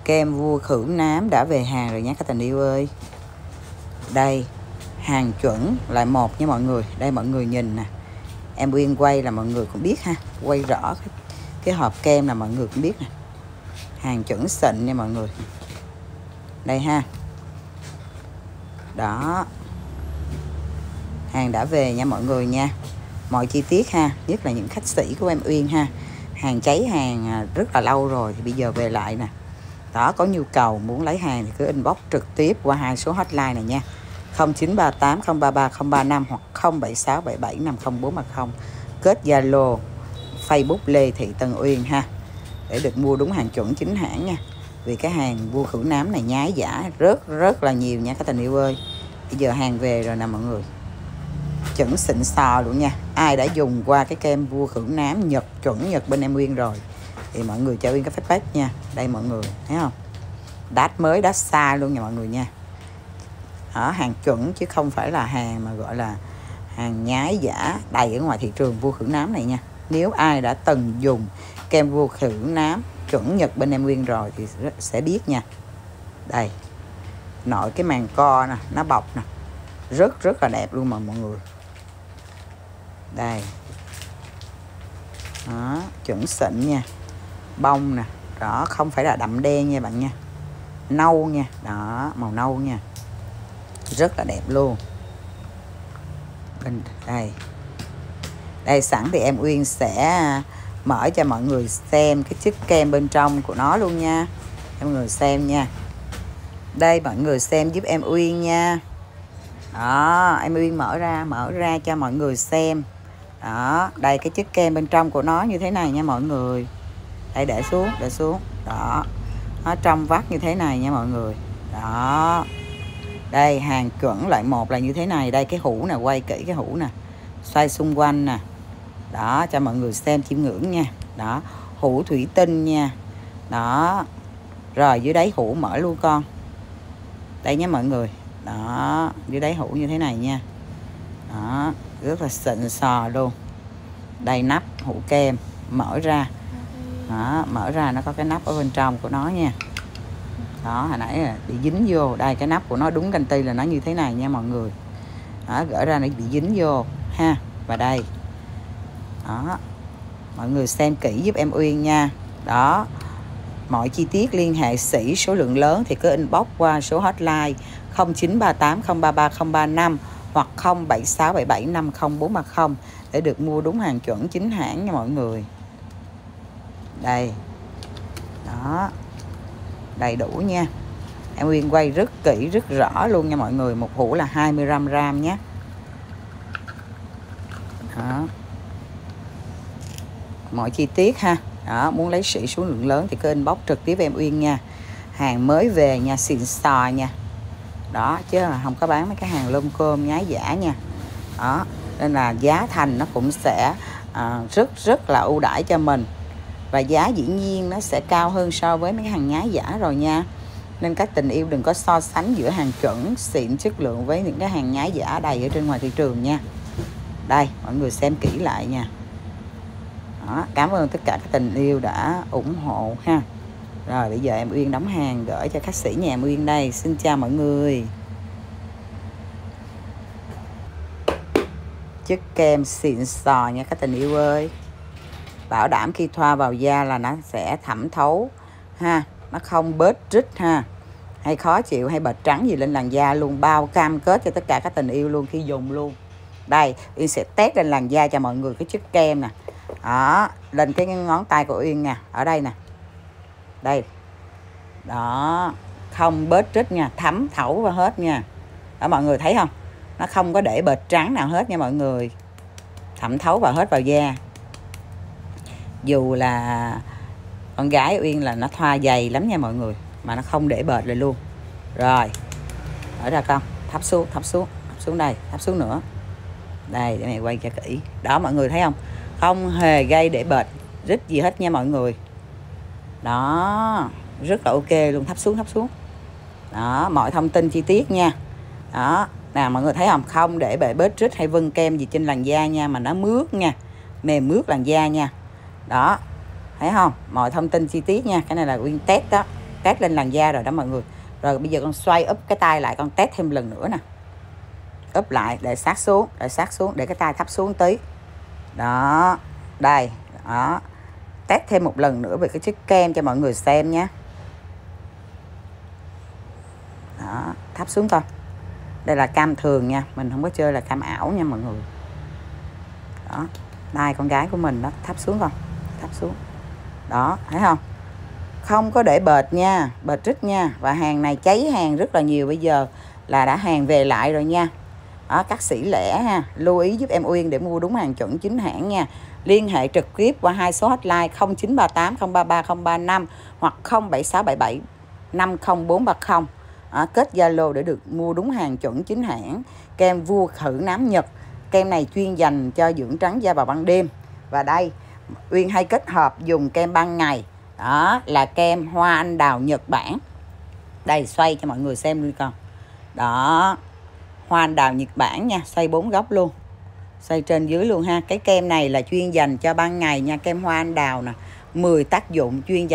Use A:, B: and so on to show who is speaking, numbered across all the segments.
A: Kem vua khử nám đã về hàng rồi nhé các tình yêu ơi. Đây, hàng chuẩn loại 1 nha mọi người. Đây mọi người nhìn nè. Em Uyên quay là mọi người cũng biết ha. Quay rõ cái hộp kem là mọi người cũng biết nè. Hàng chuẩn xịn nha mọi người. Đây ha. Đó. Hàng đã về nha mọi người nha. Mọi chi tiết ha, nhất là những khách sĩ của em Uyên ha. Hàng cháy hàng rất là lâu rồi thì bây giờ về lại nè. Đó, có nhu cầu muốn lấy hàng thì cứ inbox trực tiếp qua 2 số hotline này nha. 0938 033 035 hoặc 076 77 50430. Kết Zalo, Facebook Lê Thị Tân Uyên ha. Để được mua đúng hàng chuẩn chính hãng nha. Vì cái hàng vua khử nám này nhái giả rất là nhiều nha các tình yêu ơi. Bây giờ hàng về rồi nè mọi người. Chuẩn xịn sò luôn nha. Ai đã dùng qua cái kem vua khử nám Nhật, chuẩn Nhật bên em Uyên rồi thì mọi người cho Uyên cái fanpage nha. Đây mọi người, thấy không? Đát mới, đát xa luôn nha mọi người nha. Ở hàng chuẩn chứ không phải là hàng mà gọi là hàng nhái giả đầy ở ngoài thị trường vua khử nám này nha. Nếu ai đã từng dùng kem vua khử nám chuẩn Nhật bên em Uyên rồi thì sẽ biết nha. Đây. Nội cái màng co nè, nó bọc nè. Rất là đẹp luôn mà mọi người. Đây. Đó, chuẩn xịn nha. Bông nè. Đó, không phải là đậm đen nha bạn nha. Nâu nha. Đó, màu nâu nha. Rất là đẹp luôn. Bên đây. Đây sẵn thì em Uyên sẽ mở cho mọi người xem cái chất kem bên trong của nó luôn nha. Mọi người xem nha. Đây mọi người xem giúp em Uyên nha. Đó, em Uyên mở ra cho mọi người xem. Đó, đây cái chất kem bên trong của nó như thế này nha mọi người. Đây để xuống. Đó. Nó trong vắt như thế này nha mọi người. Đó. Đây hàng chuẩn loại 1 là như thế này. Đây cái hũ nè, quay kỹ cái hũ nè. Xoay xung quanh nè. Đó, cho mọi người xem chiêm ngưỡng nha. Đó, hũ thủy tinh nha. Đó. Rồi dưới đáy hũ mở luôn con. Đây nha mọi người. Đó, dưới đáy hũ như thế này nha. Đó, rất là xịn sò luôn. Đây nắp hũ kem mở ra. Đó, mở ra nó có cái nắp ở bên trong của nó nha. Đó, hồi nãy là bị dính vô. Đây cái nắp của nó đúng canh ti là nó như thế này nha mọi người. Đó, gỡ ra nó bị dính vô ha. Và đây. Đó. Mọi người xem kỹ giúp em Uyên nha. Đó. Mọi chi tiết liên hệ sĩ số lượng lớn thì cứ inbox qua số hotline 0938 033 035 hoặc 076 77 50430 để được mua đúng hàng chuẩn chính hãng nha mọi người. Đây. Đó. Đầy đủ nha. Em Uyên quay rất kỹ, rất rõ luôn nha mọi người. Một hũ là 25 gram nhé. Đó. Mọi chi tiết ha. Đó, muốn lấy sỉ số lượng lớn thì cứ inbox trực tiếp em Uyên nha. Hàng mới về nha, xịn sò nha. Đó, chứ không có bán mấy cái hàng lôm cơm nhái giả nha. Đó, nên là giá thành nó cũng sẽ rất là ưu đãi cho mình. Và giá dĩ nhiên nó sẽ cao hơn so với mấy cái hàng nhái giả rồi nha. Nên các tình yêu đừng có so sánh giữa hàng chuẩn xịn chất lượng với những cái hàng nhái giả đầy ở trên ngoài thị trường nha. Đây, mọi người xem kỹ lại nha. Đó, cảm ơn tất cả các tình yêu đã ủng hộ ha. Rồi bây giờ em Uyên đóng hàng gửi cho khách sĩ nhà em Uyên đây. Xin chào mọi người. Chất kem xịn sò nha các tình yêu ơi. Bảo đảm khi thoa vào da là nó sẽ thẩm thấu ha. Nó không bết rít ha. Hay khó chịu hay bệt trắng gì lên làn da luôn. Bao cam kết cho tất cả các tình yêu luôn khi dùng luôn. Đây, Uyên sẽ test lên làn da cho mọi người cái chất kem nè. Đó, lên cái ngón tay của Uyên nè. Ở đây nè. Đây. Đó. Không bết rít nha. Thấm thấu vào hết nha. Đó mọi người thấy không? Nó không có để bệt trắng nào hết nha mọi người. Thẩm thấu vào hết vào da. Dù là con gái Uyên là nó thoa dày lắm nha mọi người. Mà nó không để bệt lại luôn. Rồi. Ở ra con. Thắp xuống đây. Thắp xuống nữa. Đây, để mẹ quay cho kỹ. Đó mọi người thấy không? Không hề gây để bệt rít gì hết nha mọi người. Đó. Rất là ok luôn. Thắp xuống. Đó, mọi thông tin chi tiết nha. Đó. Nè mọi người thấy không? Không để bể bết rít hay vân kem gì trên làn da nha. Mà nó mướt nha. Mềm mướt làn da nha. Đó. Thấy không? Mọi thông tin chi tiết nha. Cái này là Uyên test đó. test lên làn da rồi đó mọi người. Rồi bây giờ con xoay úp cái tay lại, con test thêm lần nữa nè. Úp lại để sát xuống, để cái tay thấp xuống tí. Đó, đây, đó. Test thêm một lần nữa về cái chiếc kem cho mọi người xem nhé. Đó, thấp xuống coi. Đây là cam thường nha, mình không có chơi là cam ảo nha mọi người. Đó, tay con gái của mình đó, thấp xuống con, thấp xuống. Đó, thấy không? Không có để bệt nha, bệt rít nha. Và hàng này cháy hàng rất là nhiều, bây giờ là đã hàng về lại rồi nha. Đó, các sỉ lẻ ha, lưu ý giúp em Uyên để mua đúng hàng chuẩn chính hãng nha. Liên hệ trực tiếp qua 2 số hotline 0938 033 035 hoặc 07677 50430. Kết Zalo để được mua đúng hàng chuẩn chính hãng. Kem vua khử nám Nhật. Kem này chuyên dành cho dưỡng trắng da vào ban đêm. Và đây, Uyên hay kết hợp dùng kem ban ngày. Đó là kem hoa anh đào Nhật Bản. Đây, xoay cho mọi người xem luôn con. Đó, hoa anh đào Nhật Bản nha, xoay 4 góc luôn, xoay trên dưới luôn ha. Cái kem này là chuyên dành cho ban ngày nha, kem hoa anh đào nè, 10 tác dụng chuyên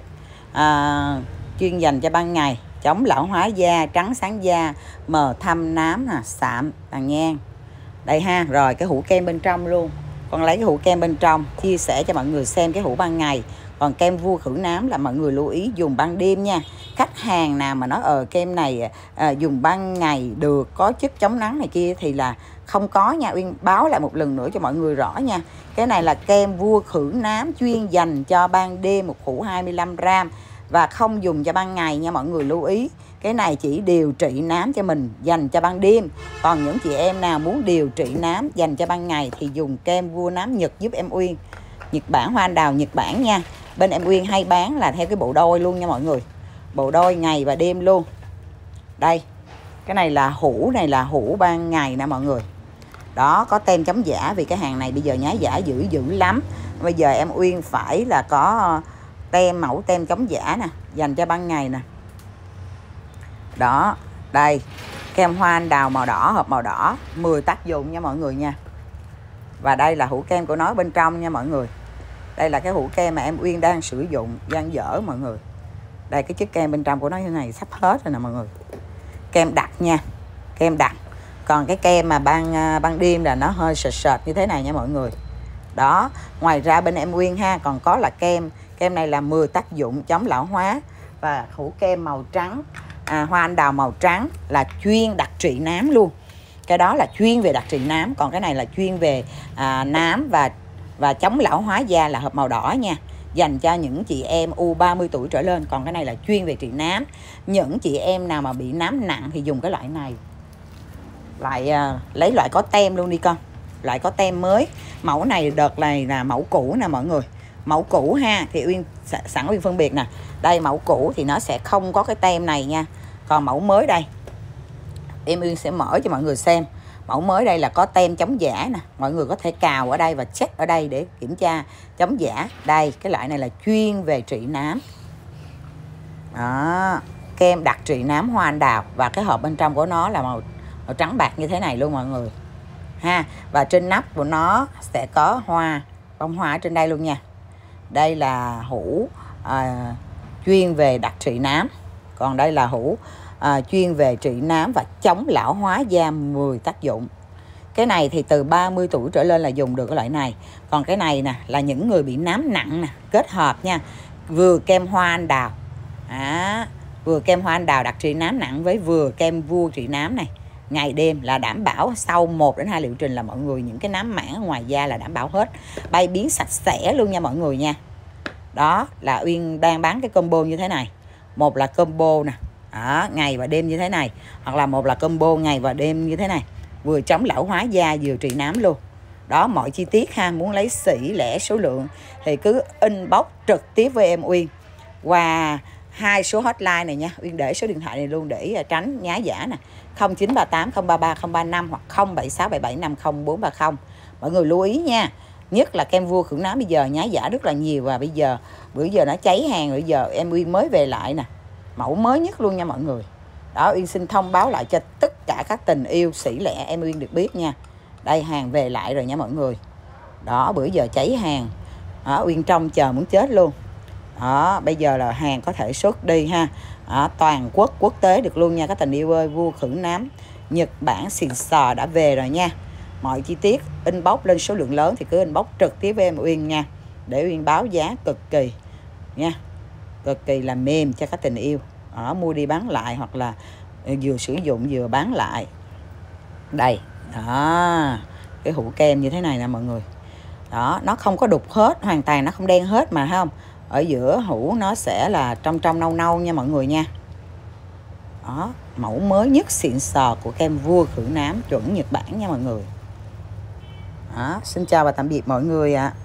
A: dành cho ban ngày, chống lão hóa da, trắng sáng da, mờ thâm nám nè, sạm tàn nhang. Đây ha, rồi cái hũ kem bên trong luôn. Con lấy cái hũ kem bên trong chia sẻ cho mọi người xem cái hũ ban ngày. Còn kem vua khử nám là mọi người lưu ý dùng ban đêm nha. Khách hàng nào mà nói kem này dùng ban ngày được, có chất chống nắng này kia thì là không có nha. Uyên báo lại một lần nữa cho mọi người rõ nha. Cái này là kem vua khử nám chuyên dành cho ban đêm, một hũ 25g và không dùng cho ban ngày nha mọi người lưu ý. Cái này chỉ điều trị nám cho mình, dành cho ban đêm. Còn những chị em nào muốn điều trị nám dành cho ban ngày thì dùng kem vua nám Nhật giúp em Uyên. Nhật Bản, hoa anh đào Nhật Bản nha. Bên em Uyên hay bán là theo cái bộ đôi luôn nha mọi người. Bộ đôi ngày và đêm luôn. Đây, cái này là hũ ban ngày nè mọi người. Đó, có tem chống giả vì cái hàng này bây giờ nhái giả dữ lắm. Bây giờ em Uyên phải là có mẫu tem chống giả nè, dành cho ban ngày nè. Đó, đây, kem hoa anh đào màu đỏ, hộp màu đỏ, 10 tác dụng nha mọi người nha. Và đây là hũ kem của nó bên trong nha mọi người. Đây là cái hũ kem mà em Uyên đang sử dụng, đang dở mọi người. Đây, cái chiếc kem bên trong của nó như này sắp hết rồi nè mọi người. Kem đặc nha, kem đặc. Còn cái kem mà ban đêm là nó hơi sệt như thế này nha mọi người. Đó, ngoài ra bên em Uyên ha, còn có là kem này là 10 tác dụng chống lão hóa. Và hũ kem màu trắng, hoa anh đào màu trắng là chuyên đặc trị nám luôn. Cái đó là chuyên về đặc trị nám, còn cái này là chuyên về nám và chống lão hóa da là hộp màu đỏ nha. Dành cho những chị em U30 tuổi trở lên. Còn cái này là chuyên về trị nám. Những chị em nào mà bị nám nặng thì dùng cái loại này. Lấy loại có tem luôn đi con. Loại có tem mới. Mẫu này đợt này là mẫu cũ nè mọi người. Mẫu cũ ha thì Uyên sẵn Uyên phân biệt nè. Đây mẫu cũ thì nó sẽ không có cái tem này nha. Còn mẫu mới đây, em Uyên sẽ mở cho mọi người xem. Mẫu mới đây là có tem chống giả nè. Mọi người có thể cào ở đây và check ở đây để kiểm tra chống giả. Đây, cái loại này là chuyên về trị nám. Đó, kem đặc trị nám hoa anh đào. Và cái hộp bên trong của nó là màu trắng bạc như thế này luôn mọi người ha. Và trên nắp của nó sẽ có bông hoa ở trên đây luôn nha. Đây là hũ chuyên về đặc trị nám. Còn đây là hũ chuyên về trị nám và chống lão hóa da 10 tác dụng. Cái này thì từ 30 tuổi trở lên là dùng được cái loại này. Còn cái này nè là những người bị nám nặng nè, kết hợp nha. Vừa kem hoa anh đào, vừa kem hoa anh đào đặc trị nám nặng với vừa kem vua trị nám này. Ngày đêm là đảm bảo sau 1 đến 2 liệu trình là mọi người những cái nám mảng ở ngoài da là đảm bảo hết, bay biến sạch sẽ luôn nha mọi người nha. Đó là Uyên đang bán cái combo như thế này. Một là combo nè, ngày và đêm như thế này, hoặc là một là combo ngày và đêm như thế này, vừa chống lão hóa da vừa trị nám luôn. Đó, mọi chi tiết ha, muốn lấy sỉ lẻ số lượng thì cứ inbox trực tiếp với em Uyên qua 2 số hotline này nha. Uyên để số điện thoại này luôn để tránh nhái giả nè, 0938 033 035 hoặc 07677 50430. Mọi người lưu ý nha. Nhất là kem vua khử nám bây giờ nhái giả rất là nhiều. Và bữa giờ nó cháy hàng rồi, giờ em Uyên mới về lại nè, mẫu mới nhất luôn nha mọi người. Đó, Uyên xin thông báo lại cho tất cả các tình yêu sỉ lẻ em Uyên được biết nha. Đây, hàng về lại rồi nha mọi người. Đó, bữa giờ cháy hàng. Đó, Uyên trông chờ muốn chết luôn. Đó, bây giờ là hàng có thể xuất đi ha. Đó, toàn quốc, quốc tế được luôn nha các tình yêu ơi. Vua khử nám Nhật Bản xịn sò đã về rồi nha. Mọi chi tiết inbox lên số lượng lớn thì cứ inbox trực tiếp với em Uyên nha, để Uyên báo giá cực kỳ nha, cực kỳ là mềm cho các tình yêu. Đó, mua đi bán lại hoặc là vừa sử dụng vừa bán lại. Đây, đó, cái hũ kem như thế này nè mọi người. Đó, nó không có đục hết, hoàn toàn nó không đen hết mà không. Ở giữa hũ nó sẽ là trong nâu nâu nha mọi người nha. Đó, mẫu mới nhất xịn sò của kem vua khử nám chuẩn Nhật Bản nha mọi người. Đó, xin chào và tạm biệt mọi người ạ.